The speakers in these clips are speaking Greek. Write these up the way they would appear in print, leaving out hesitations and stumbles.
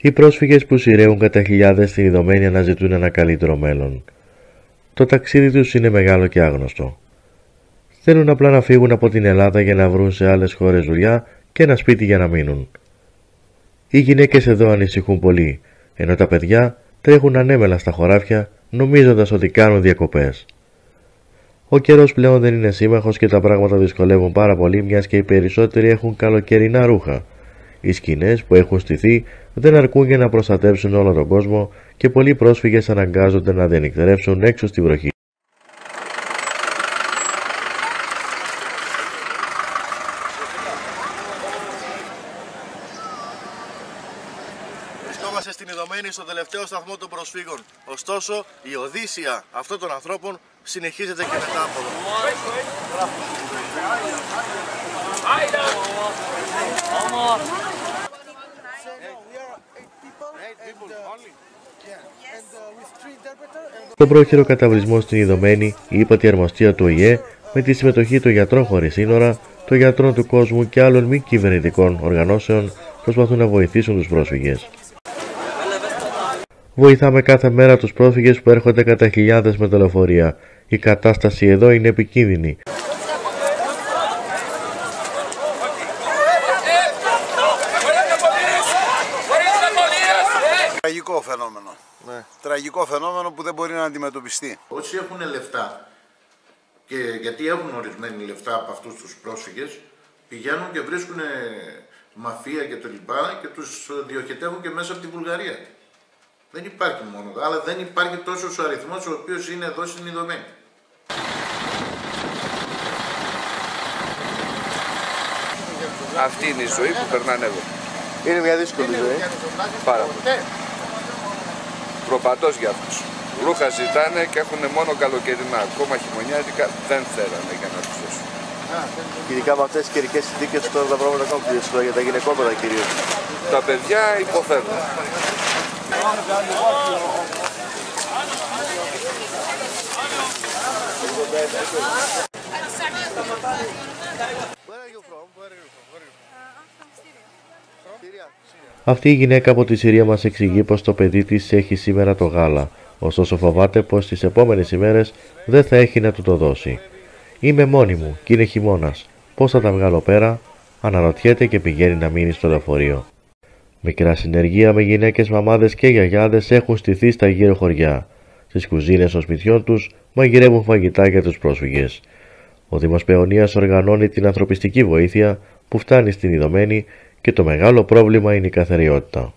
Οι πρόσφυγες που σειραίουν κατά χιλιάδες στην Ιδωμένη αναζητούν ένα καλύτερο μέλλον. Το ταξίδι τους είναι μεγάλο και άγνωστο. Θέλουν απλά να φύγουν από την Ελλάδα για να βρουν σε άλλες χώρες δουλειά και ένα σπίτι για να μείνουν. Οι γυναίκες εδώ ανησυχούν πολύ, ενώ τα παιδιά τρέχουν ανέμελα στα χωράφια νομίζοντας ότι κάνουν διακοπές. Ο καιρός πλέον δεν είναι σύμμαχος και τα πράγματα δυσκολεύουν πάρα πολύ, μιας και οι περισσότεροι έχουν καλοκαιρινά ρούχα. Οι σκηνές που έχουν στηθεί δεν αρκούν για να προστατεύσουν όλο τον κόσμο και πολλοί πρόσφυγες αναγκάζονται να διανυκτερεύσουν έξω στη βροχή. Βρισκόμαστε στην Ιδωμένη, στο τελευταίο σταθμό των προσφύγων. Ωστόσο, η οδύσσεια αυτών των ανθρώπων συνεχίζεται και μετά από εδώ. Στον πρόχειρο καταβλισμό στην Ιδωμένη, η ύπατη αρμοστία του ΟΗΕ, με τη συμμετοχή των γιατρών χωρίς σύνορα, των γιατρών του κόσμου και άλλων μη κυβερνητικών οργανώσεων, προσπαθούν να βοηθήσουν τους πρόσφυγες. Βοηθάμε κάθε μέρα τους πρόσφυγες που έρχονται κατά χιλιάδες με τα λεωφορεία. Η κατάσταση εδώ είναι επικίνδυνη. Τραγικό φαινόμενο. Ναι. Τραγικό φαινόμενο που δεν μπορεί να αντιμετωπιστεί. Όσοι έχουν λεφτά, και γιατί έχουν ορισμένοι λεφτά από αυτούς τους πρόσφυγες, πηγαίνουν και βρίσκουν μαφία και το λοιπά και τους διοχετεύουν και μέσα από τη Βουλγαρία. Δεν υπάρχει μόνο, αλλά δεν υπάρχει τόσος ο αριθμός ο οποίος είναι εδώ στην Ιδωμένη. Αυτή είναι η ζωή που περνάνε εδώ. Είναι μια δύσκολη ζωή. Πάρα πολύ. Προπατός για αυτούς. Ρούχα ζητάνε και έχουν μόνο καλοκαιρινά. Ακόμα χειμωνιάτικα δεν θέλανε για να τους δώσουν. Ειδικά με αυτές τις καιρικές συνθήκες τώρα τα πράγματα κάνουν πιο δύσκολα για τα γυναικόπαιδα κυρίως. Τα παιδιά υποφέρουν. Αυτή η γυναίκα από τη Συρία μας εξηγεί πως το παιδί της έχει σήμερα το γάλα, ωστόσο φοβάται πως τις επόμενες ημέρες δεν θα έχει να του το δώσει. «Είμαι μόνη μου και είναι χειμώνας. Πώς θα τα βγάλω πέρα?» αναρωτιέται και πηγαίνει να μείνει στο λεωφορείο. Μικρά συνεργεία με γυναίκες, μαμάδες και γιαγιάδες έχουν στηθεί στα γύρω χωριά. Στις κουζίνες των σπιτιών τους μαγειρεύουν φαγητά για τους πρόσφυγες. Ο Δήμος Παιωνίας οργανώνει την ανθρωπιστική βοήθεια που φτάνει στην Ιδωμένη και το μεγάλο πρόβλημα είναι η καθαριότητα.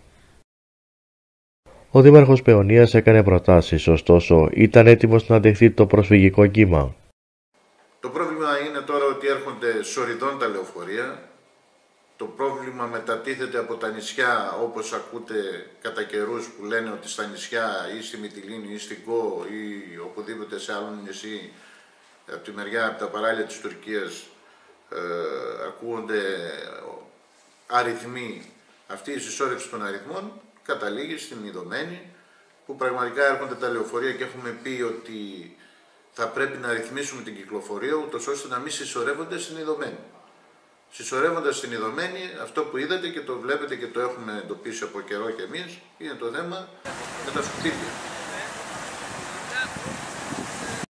Ο Δήμαρχος Παιωνίας έκανε προτάσεις, ωστόσο ήταν έτοιμος να δεχθεί το προσφυγικό κύμα. Το πρόβλημα είναι τώρα ότι έρχονται σοριδών τα λεωφορεία. Το πρόβλημα μετατίθεται από τα νησιά, όπως ακούτε κατά καιρούς που λένε ότι στα νησιά ή στη Μυτιλήνη ή στην Κο ή οπουδήποτε σε άλλο νησί από τη μεριά, από τα παράλια της Τουρκίας ακούγονται αριθμοί. Αυτή η συσσόρευση των αριθμών καταλήγει στην Ιδωμένη, που πραγματικά έρχονται τα λεωφορεία και έχουμε πει ότι θα πρέπει να ρυθμίσουμε την κυκλοφορία ούτως ώστε να μην συσσωρεύονται στην Ιδωμένη. Συσσωρεύοντας στην Ιδωμένη, αυτό που είδατε και το βλέπετε και το έχουμε εντοπίσει από καιρό και εμείς, είναι το θέμα με τα σκουπίδια.